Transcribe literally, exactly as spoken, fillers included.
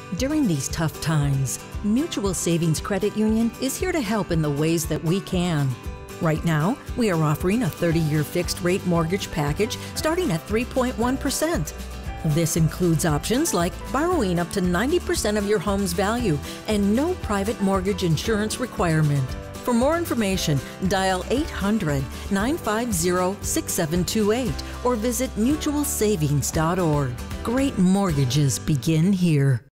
During these tough times, Mutual Savings Credit Union is here to help in the ways that we can. Right now, we are offering a thirty-year fixed-rate mortgage package starting at three point one percent. This includes options like borrowing up to ninety percent of your home's value and no private mortgage insurance requirement. For more information, dial eight hundred, nine five zero, six seven two eight or visit mutual savings dot org. Great mortgages begin here.